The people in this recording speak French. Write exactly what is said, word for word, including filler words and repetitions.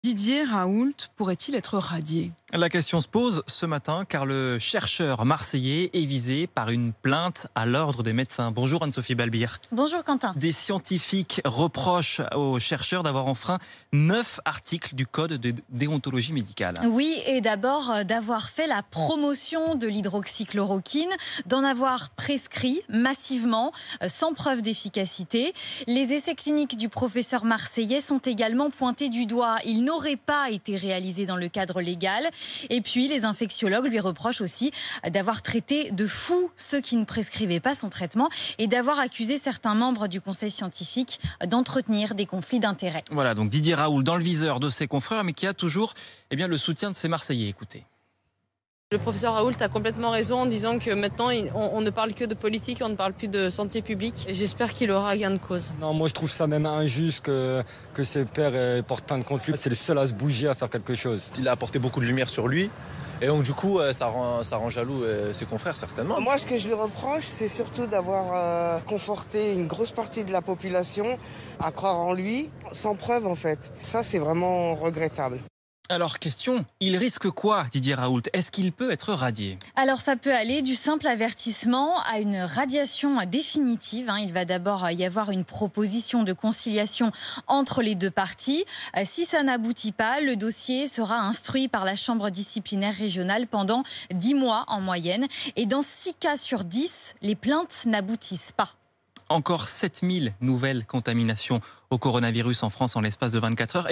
Didier Raoult pourrait-il être radié? La question se pose ce matin car le chercheur marseillais est visé par une plainte à l'ordre des médecins. Bonjour Anne-Sophie Balbir. Bonjour Quentin. Des scientifiques reprochent au chercheur d'avoir enfreint neuf articles du code de déontologie médicale. Oui, et d'abord d'avoir fait la promotion de l'hydroxychloroquine, d'en avoir prescrit massivement, sans preuve d'efficacité. Les essais cliniques du professeur marseillais sont également pointés du doigt. Ils n'auraient pas été réalisés dans le cadre légal. Et puis, les infectiologues lui reprochent aussi d'avoir traité de fous ceux qui ne prescrivaient pas son traitement et d'avoir accusé certains membres du conseil scientifique d'entretenir des conflits d'intérêts. Voilà, donc Didier Raoult dans le viseur de ses confrères, mais qui a toujours eh bien, le soutien de ses Marseillais. Écoutez. Le professeur Raoult a complètement raison en disant que maintenant on, on ne parle que de politique, on ne parle plus de santé publique. J'espère qu'il aura gain de cause. Non, moi je trouve ça même injuste que, que ses pairs euh, portent plainte contre lui. C'est le seul à se bouger, à faire quelque chose. Il a apporté beaucoup de lumière sur lui. Et donc du coup, ça rend, ça rend jaloux ses confrères certainement. Moi, ce que je lui reproche, c'est surtout d'avoir euh, conforté une grosse partie de la population à croire en lui, sans preuve en fait. Ça, c'est vraiment regrettable. Alors, question, il risque quoi, Didier Raoult? Est-ce qu'il peut être radié? Alors, ça peut aller du simple avertissement à une radiation définitive. Il va d'abord y avoir une proposition de conciliation entre les deux parties. Si ça n'aboutit pas, le dossier sera instruit par la chambre disciplinaire régionale pendant dix mois en moyenne. Et dans six cas sur dix, les plaintes n'aboutissent pas. Encore sept mille nouvelles contaminations au coronavirus en France en l'espace de vingt-quatre heures.